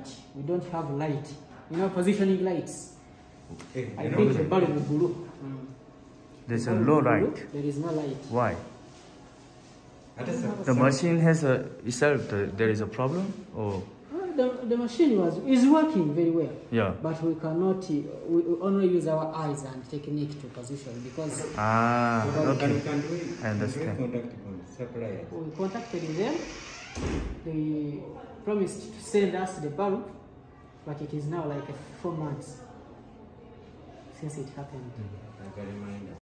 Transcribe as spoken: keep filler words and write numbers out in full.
We don't have light. You know, positioning lights. Okay. I think the bulb is blue. Mm. There's a low light. There is no light. Why? The machine has a itself. The, there is a problem, or the, the machine was is working very well. Yeah. But we cannot. Uh, we we only use our eyes and technique to position because. Ah. Okay. Can, can we, I understand. Can we contact suppliers? We contacted them. They promised to send us the bulb, but it is now like four months since it happened. Mm-hmm.